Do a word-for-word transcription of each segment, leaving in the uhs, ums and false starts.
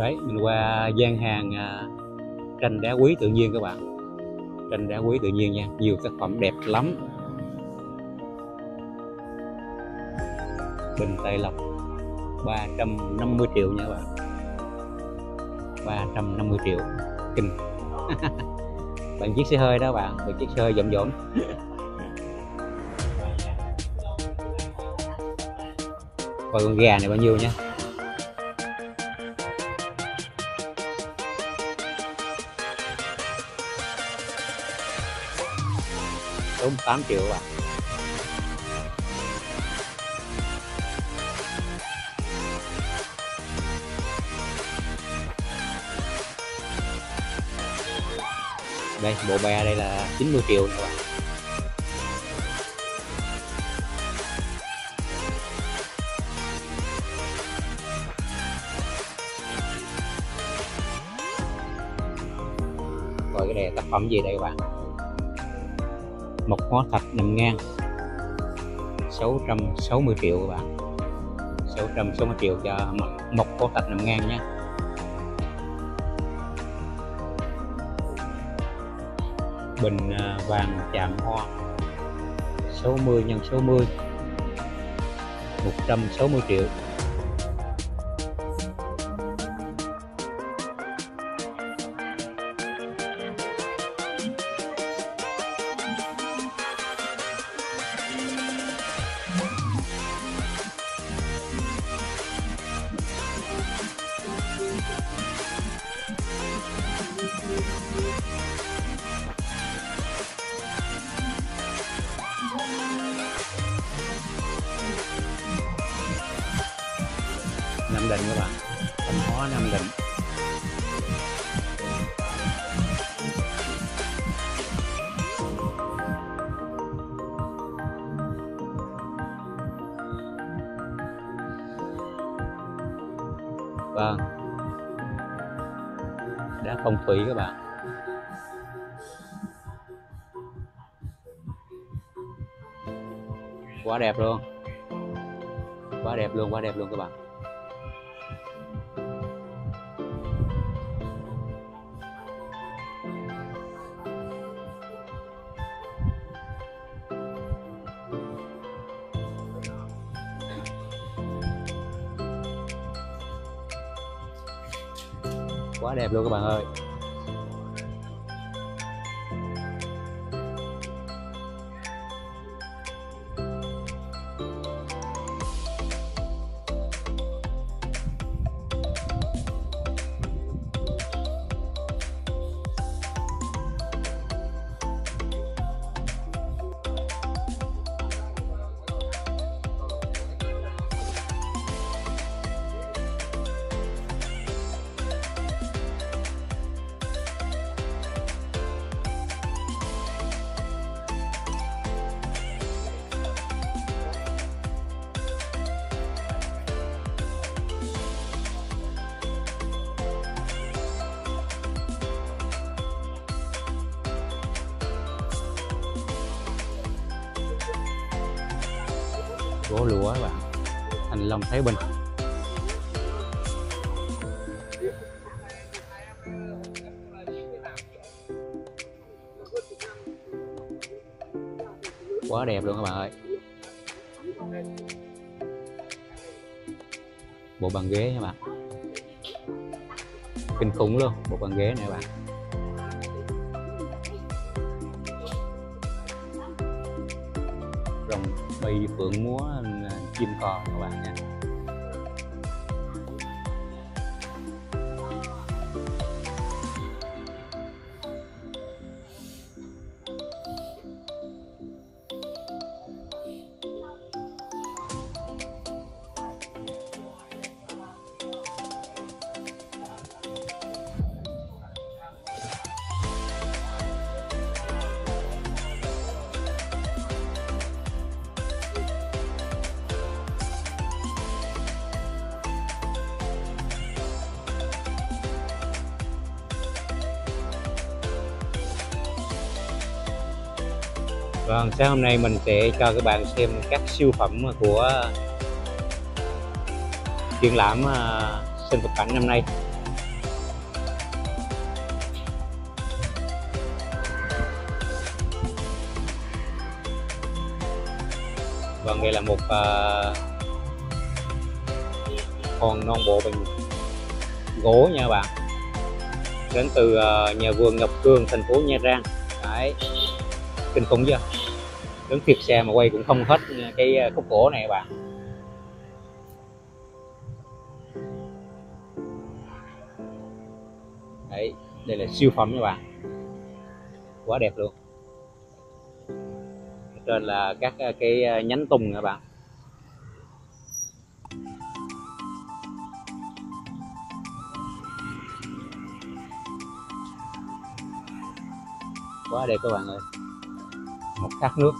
Đấy, mình qua gian hàng à, tranh đá quý tự nhiên các bạn. Tranh đá quý tự nhiên nha, nhiều tác phẩm đẹp lắm. Bình Tài Lộc ba trăm năm mươi triệu nha các bạn. ba trăm năm mươi triệu, kinh. Bạn chiếc xe hơi đó bạn, bạn chiếc xe hơi dỗm dỗm. Coi con gà này bao nhiêu nha. bốn mươi tám triệu bạn. Đây, bộ bè đây là chín mươi triệu các bạn. Rồi cái này tác phẩm gì đây các bạn? Một hóa thạch nằm ngang, sáu trăm sáu mươi triệu các bạn. sáu trăm sáu mươi triệu cho một hóa thạch nằm ngang nhé. Bình vàng chạm hoa sáu mươi nhân sáu mươi, một trăm sáu mươi triệu. Nam Định các bạn, Thanh Hóa Nam Định. Vâng, đá phong thủy các bạn. Quá đẹp luôn, quá đẹp luôn, quá đẹp luôn các bạn. Quá đẹp luôn các bạn ơi. Gỗ lũa các bạn, Thành Long Thái Bình. Quá đẹp luôn các bạn ơi. Bộ bàn ghế các bạn, kinh khủng luôn bộ bàn ghế này các bạn. Rồng bay phượng múa chim cò các bạn nha. Vâng, sáng hôm nay mình sẽ cho các bạn xem các siêu phẩm của triển lãm sinh vật cảnh năm nay. Vâng, đây là một uh, con non bộ bằng gỗ nha các bạn, đến từ uh, nhà vườn Ngọc Cương, thành phố Nha Trang. Đấy, kinh khủng chưa, đứng thiệt xe mà quay cũng không hết cái khúc gỗ này các bạn. Đấy, đây là siêu phẩm các bạn, quá đẹp luôn. Trên là các cái nhánh tùng các bạn. Quá đẹp các bạn ơi, một thác nước.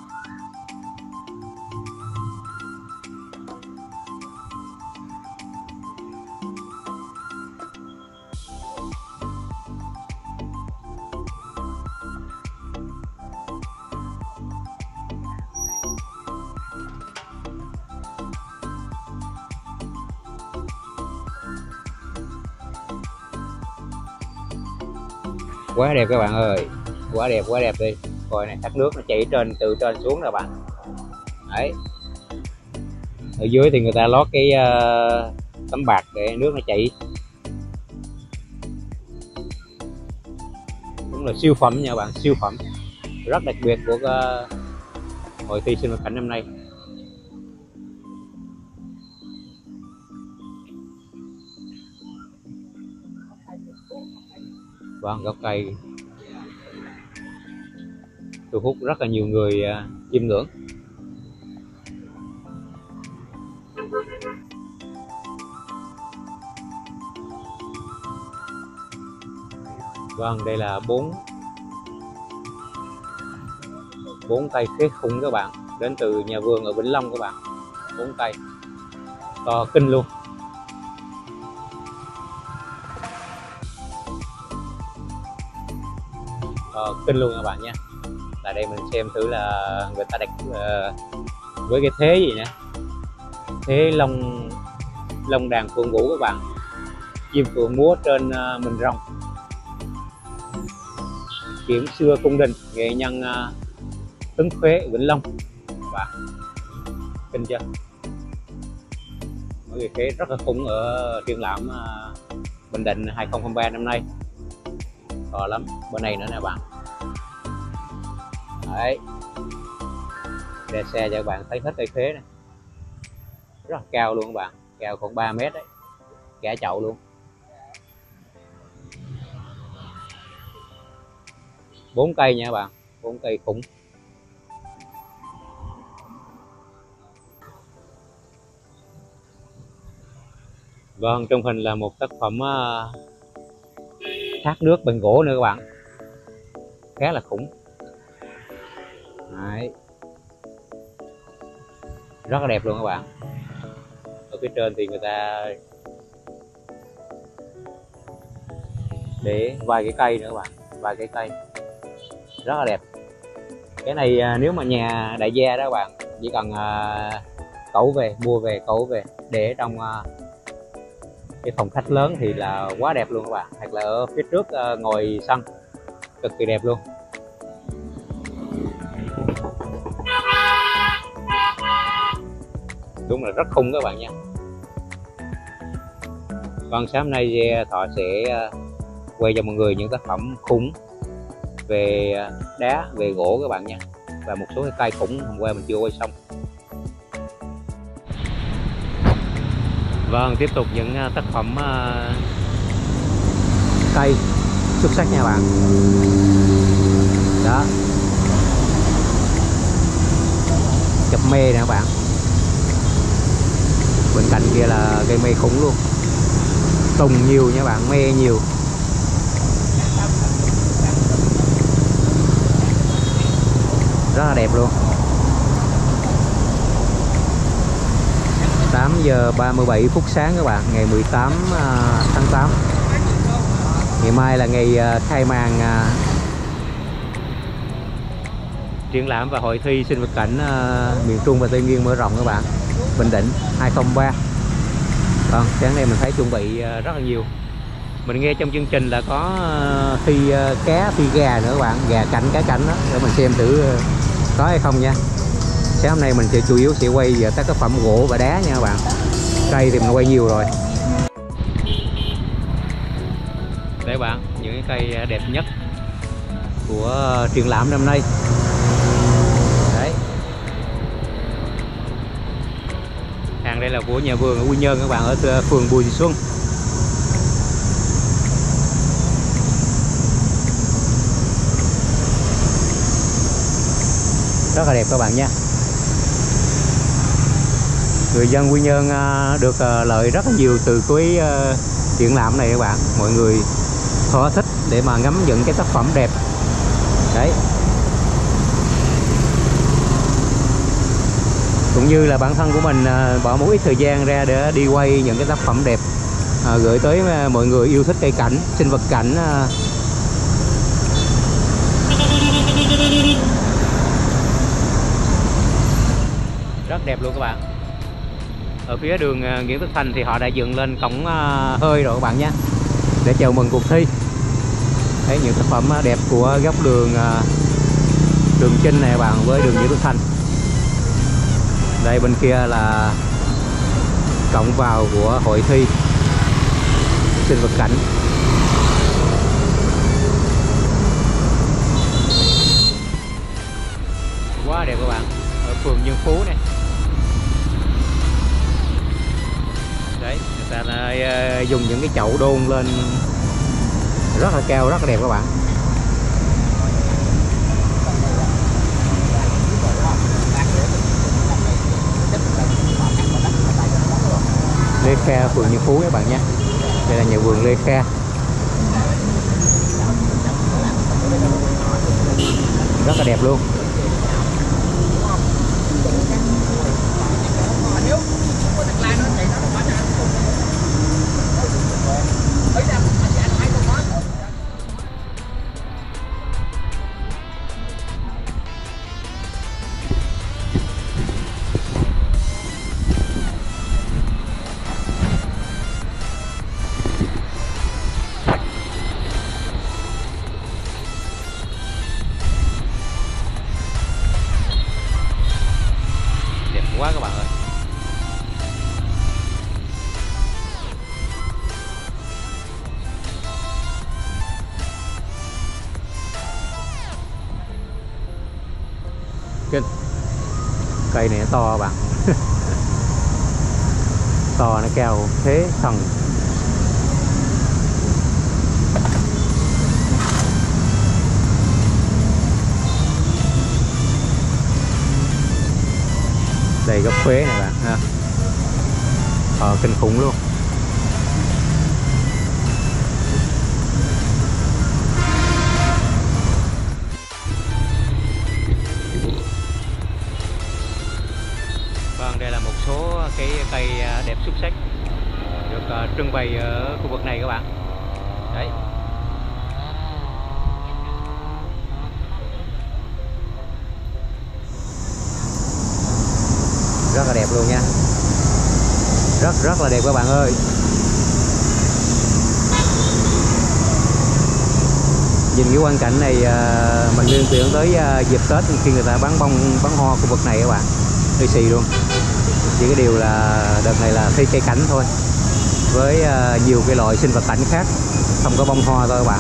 Quá đẹp các bạn ơi, quá đẹp, quá đẹp đi. Coi này, thác nước nó chảy trên từ trên xuống nè bạn. Đấy, ở dưới thì người ta lót cái uh, tấm bạc để nước nó chảy. Đúng là siêu phẩm nha bạn, siêu phẩm rất đặc biệt của uh, hội thi sinh vật cảnh năm nay. Vâng, gốc cây thu hút rất là nhiều người uh, chiêm ngưỡng. Vâng, đây là bốn bốn cây khế khủng các bạn, đến từ nhà vườn ở Vĩnh Long các bạn. Bốn cây to kinh luôn. To kinh luôn các bạn nha. Tại đây mình xem thử là người ta đặt uh, với cái thế gì nhé, thế long long đàn phượng vũ các bạn, chim phượng múa trên uh, mình rồng, kiếm xưa cung đình, nghệ nhân uh, Tấn Khế Vĩnh Long và kinh chưa. Mọi người khế rất là khủng ở triển lãm uh, Bình Định hai không hai ba năm nay, to lắm. Bên này nữa nè bạn. Đấy, để xe cho các bạn thấy hết cây khế này, rất là cao luôn các bạn, cao khoảng ba mét đấy, cả chậu luôn. Bốn cây nha các bạn, bốn cây khủng. Vâng, trong hình là một tác phẩm uh, thác nước bằng gỗ nữa các bạn, khá là khủng. Đấy, rất là đẹp luôn các bạn. Ở phía trên thì người ta để vài cái cây nữa các bạn, vài cái cây rất là đẹp. Cái này nếu mà nhà đại gia đó các bạn, chỉ cần cẩu về, mua về cẩu về để trong cái phòng khách lớn thì là quá đẹp luôn các bạn. Hoặc là ở phía trước ngồi sân cực kỳ đẹp luôn. Đúng là rất khung các bạn nha. Còn sáng nay Thọ sẽ quay cho mọi người những tác phẩm khủng về đá, về gỗ các bạn nha, và một số cái cây khủng hôm qua mình chưa quay xong. Vâng, tiếp tục những tác phẩm cây xuất sắc nha bạn. Đó, chập mê nè các bạn. Bên cạnh kia là cây mê khủng luôn, tùng nhiều nha bạn, mê nhiều. Rất là đẹp luôn. Tám giờ ba mươi bảy phút sáng các bạn, ngày mười tám tháng tám. Ngày mai là ngày khai màn triển lãm và hội thi sinh vật cảnh miền Trung và Tây Nguyên mở rộng các bạn, Bình Định hai không ba. Vâng, sáng nay mình thấy chuẩn bị rất là nhiều. Mình nghe trong chương trình là có thi cá, thi gà nữa các bạn, gà cảnh, cá cảnh đó, để mình xem thử có hay không nha. Sáng hôm nay mình sẽ chủ yếu sẽ quay về các tác phẩm gỗ và đá nha các bạn. Cây thì mình quay nhiều rồi. Đây bạn, những cái cây đẹp nhất của triển lãm năm nay. Đấy. Hàng đây là của nhà vườn ở Quy Nhơn các bạn, ở phường Bùi Thị Xuân. Rất là đẹp các bạn nha. Người dân Quy Nhơn được lợi rất là nhiều từ cái triển lãm này các bạn. Mọi người thỏa thích để mà ngắm những cái tác phẩm đẹp. Đấy. Cũng như là bản thân của mình bỏ một ít thời gian ra để đi quay những cái tác phẩm đẹp, à, gửi tới mọi người yêu thích cây cảnh, sinh vật cảnh. Rất đẹp luôn các bạn. Ở phía đường Nguyễn Tất Thành thì họ đã dựng lên cổng hơi rồi các bạn nhé, để chào mừng cuộc thi. Thấy những tác phẩm đẹp của góc đường đường Chinh này các bạn, với đường Nguyễn Tất Thành. Đây bên kia là cổng vào của hội thi sinh vật cảnh. Quá đẹp các bạn. Ở phường Nhân Phú này. Đấy, người ta đã dùng những cái chậu đôn lên rất là cao, rất là đẹp các bạn. Lê Kha, phường Nhân Phú các bạn nhé. Đây là nhà vườn Lê Kha. Rất là đẹp luôn. Quá các bạn ơi. Kinh. Cây này nó to bạn. To nó cao thế thần. Đây gốc Quế này bạn ha. Ờ, kinh khủng luôn. Vâng, đây là một số cái cây đẹp xuất sắc được uh, trưng bày ở khu vực này các bạn. Đấy. Rất là đẹp luôn nha. Rất rất là đẹp các bạn ơi. Nhìn cái quang cảnh này mình liên tưởng tới dịp Tết khi người ta bắn bông bắn hoa khu vực này các bạn. Hơi xì luôn. Chỉ cái điều là đợt này là thi cây cảnh thôi, với nhiều cái loại sinh vật cảnh khác, không có bông hoa thôi các bạn.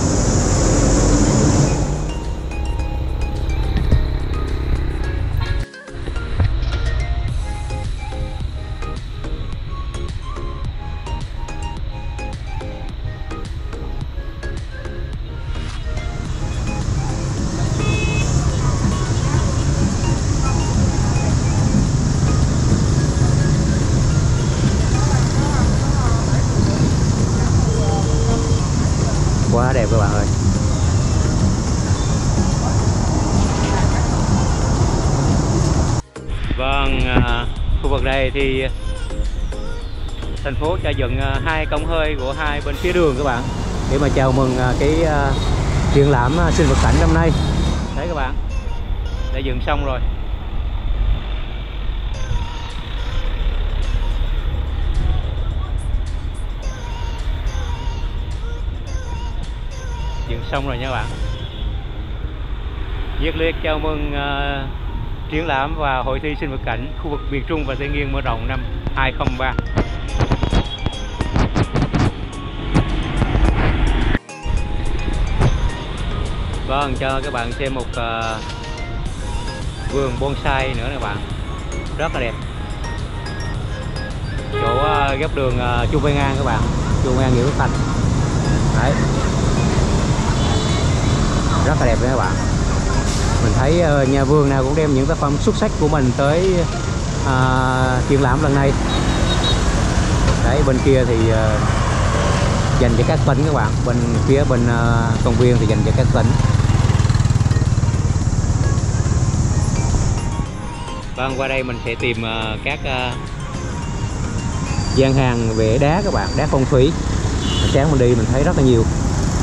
Quá đẹp các bạn ơi. Vâng, à, khu vực này thì thành phố cho dựng hai cổng hơi của hai bên phía đường các bạn, để mà chào mừng cái uh, triển lãm sinh vật cảnh năm nay. Đấy các bạn, đã dựng xong rồi. Dựng xong rồi nha các bạn. Nhiệt liệt chào mừng uh, triển lãm và hội thi sinh vật cảnh khu vực miền Trung và Tây Nguyên mở rộng năm hai không ba. Vâng, cho các bạn xem một uh, vườn bonsai nữa nè các bạn, rất là đẹp. Chỗ uh, góc đường uh, Chu Văn An các bạn, Chu Văn An Nghĩa Quốc Thành. Đấy, rất là đẹp đấy các bạn. Mình thấy uh, nhà vườn nào cũng đem những tác phẩm xuất sắc của mình tới uh, triển lãm lần này. Đấy, bên kia thì uh, dành cho các tỉnh các bạn, bên phía bên uh, công viên thì dành cho các tỉnh. Vâng, qua đây mình sẽ tìm uh, các uh, gian hàng về đá các bạn, đá phong thủy. Sáng mình đi mình thấy rất là nhiều.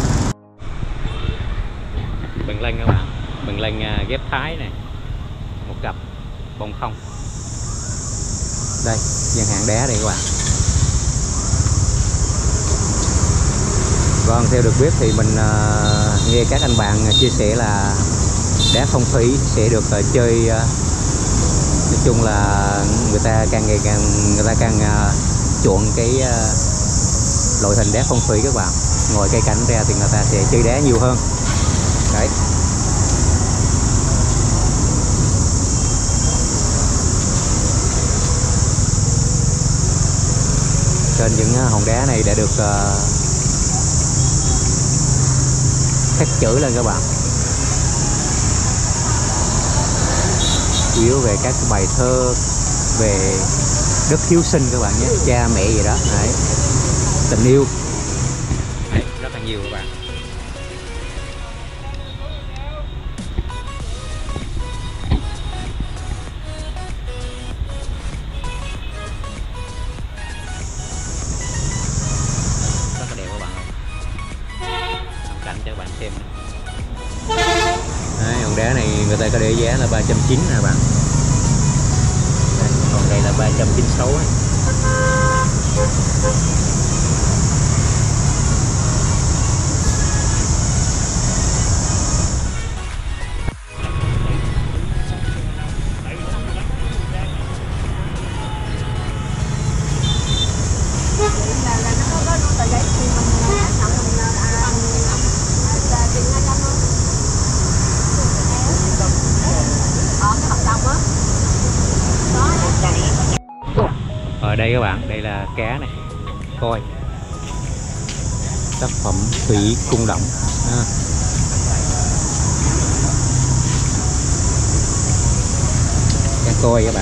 Bằng lăng các bạn, bằng lăng uh, ghép thái này, một cặp bông không. Đây, gian hàng đá đây các bạn. Vâng, theo được biết thì mình uh, nghe các anh bạn chia sẻ là đá phong thủy sẽ được uh, chơi uh, nói chung là người ta càng ngày càng người ta càng uh, chuộng cái uh, loại hình đá phong thủy các bạn. Ngoài cây cảnh ra thì người ta sẽ chơi đá nhiều hơn. Đấy. Trên những uh, hòn đá này đã được uh, khắc chữ lên các bạn, chủ yếu về các bài thơ về đất hiếu sinh các bạn nhé, cha mẹ gì đó. Đấy, tình yêu. Đấy, rất là nhiều các bạn. Rất là đẹp các bạn, cảnh cho các bạn xem. Đấy, hòn đá này người ta có để giá là ba trăm chín mươi nè bạn. Đây, còn đây là ba trăm chín mươi sáu ấy. Ở đây các bạn, đây là cá này, coi tác phẩm thủy cung động. À. Cá coi các bạn.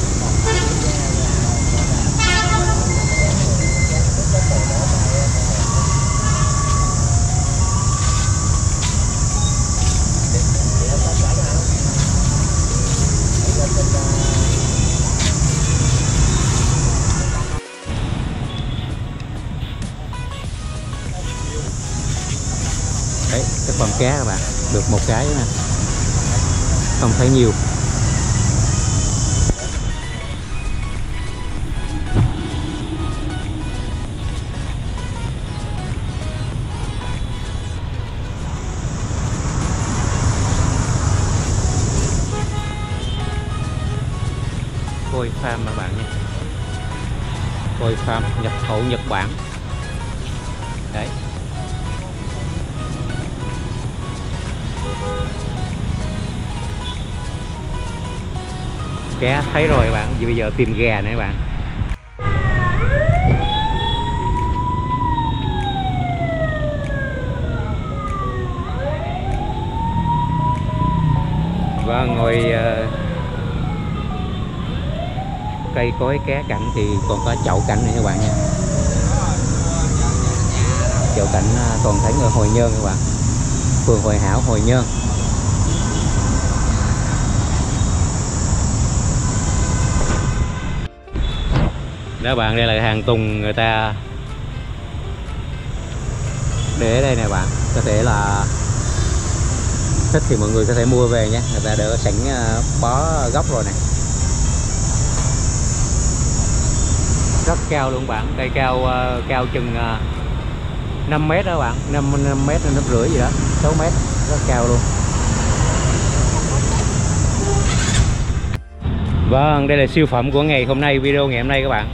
Đấy, tác phẩm cá các bạn, được một cái nè, không thấy nhiều. Koi farm các bạn nha, Koi farm nhập khẩu Nhật Bản. Đấy. Cá thấy rồi các bạn, bây giờ tìm gà nữa các bạn. Và ngồi uh, cây cối cá cảnh thì còn có chậu cảnh này các bạn nha. Chậu cảnh uh, còn thấy ở Hồi Nhơn các bạn, phường Hội Hảo, Hồi Nhơn. Đó bạn, đây là hàng tùng người ta để ở đây nè bạn, có thể là thích thì mọi người có thể mua về nhé, người ta đã có sẵn bó gốc rồi nè. Rất cao luôn bạn, cây cao cao chừng năm mét đó bạn, năm mét năm rưỡi gì đó, sáu mét, rất cao luôn. Vâng, đây là siêu phẩm của ngày hôm nay, video ngày hôm nay các bạn.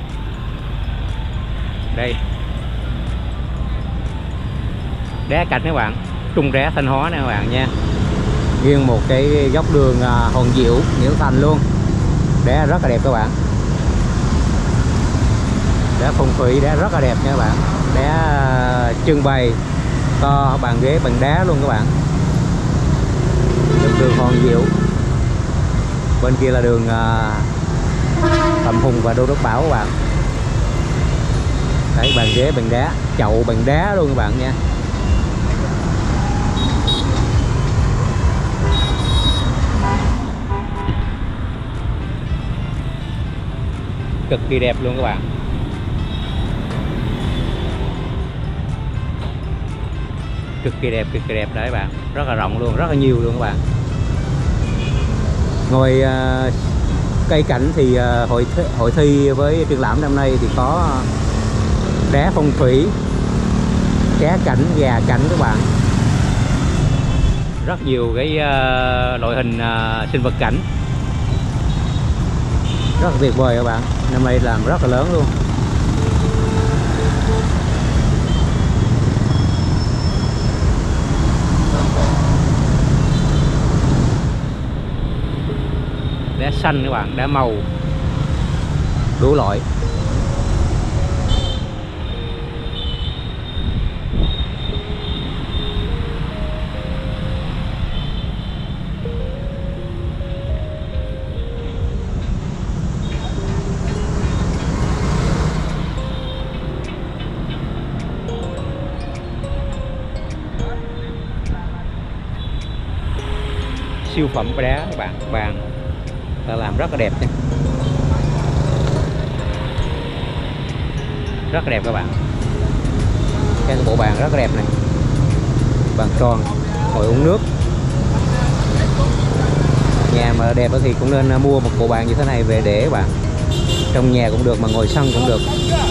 Đây, đá cạch các bạn, trung đá Thanh Hóa nè các bạn nha. Nguyên một cái dốc đường Hòn Diệu, Nhiễu Thành luôn. Đá rất là đẹp các bạn. Đá phong thủy, đá rất là đẹp nha các bạn. Đá trưng bày, to, bàn ghế bằng đá luôn các bạn. Đường, đường Hòn Diệu. Bên kia là đường Phạm Hùng và Đô Đốc Bảo các bạn. Đấy, bàn ghế bằng đá, chậu bằng đá luôn các bạn nha. Cực kỳ đẹp luôn các bạn. Cực kỳ đẹp, cực kỳ đẹp đấy các bạn. Rất là rộng luôn, rất là nhiều luôn các bạn. Ngồi uh, cây cảnh thì uh, hội th hội thi với triển lãm năm nay thì có đá phong thủy, cá cảnh, gà cảnh các bạn. Rất nhiều cái uh, loại hình uh, sinh vật cảnh. Rất là tuyệt vời các bạn. Năm nay làm rất là lớn luôn. Đá xanh các bạn, đá màu đủ loại. Siêu phẩm đá các bạn, bàn ta làm rất là đẹp nha. Rất là đẹp các bạn. Cái bộ bàn rất là đẹp này. Bàn tròn, ngồi uống nước. Nhà mà đẹp thì cũng nên mua một bộ bàn như thế này về để các bạn. Trong nhà cũng được mà ngồi sân cũng được.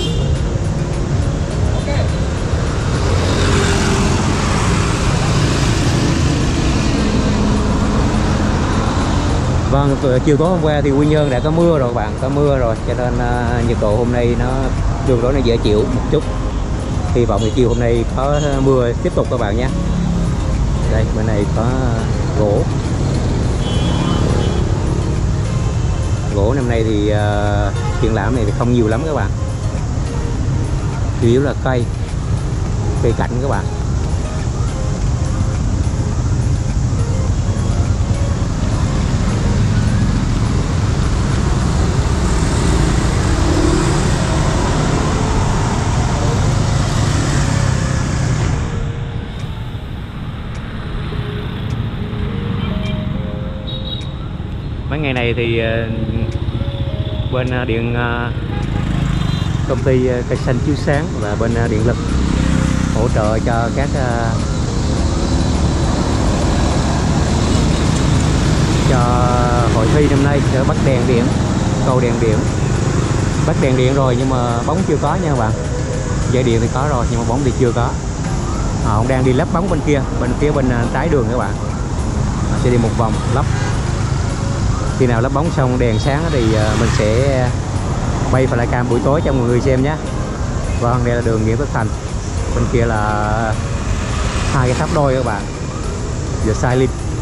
Vâng, chiều tối hôm qua thì Quy Nhơn đã có mưa rồi các bạn, có mưa rồi cho nên uh, nhiệt độ hôm nay nó tương đối là dễ chịu một chút. Hy vọng thì chiều hôm nay có mưa tiếp tục các bạn nhé. Đây, bên này có gỗ. Gỗ năm nay thì uh, triển lãm này thì không nhiều lắm các bạn. Chủ yếu là cây, cây cảnh các bạn. Mấy ngày này thì bên điện công ty cây xanh chiếu sáng và bên điện lực hỗ trợ cho các cho hội thi năm nay sẽ bắt đèn điện, cầu đèn điện, bắt đèn điện rồi nhưng mà bóng chưa có nha các bạn. Dây điện thì có rồi nhưng mà bóng thì chưa có. Họ cũng đang đi lắp bóng bên kia, bên phía bên trái đường các bạn. Họ sẽ đi một vòng lắp. Khi nào lắp bóng xong đèn sáng thì mình sẽ bay flycam buổi tối cho mọi người xem nhé. Vâng, đây là đường Nguyễn Tất Thành. Bên kia là hai cái tháp đôi các bạn. The Silent.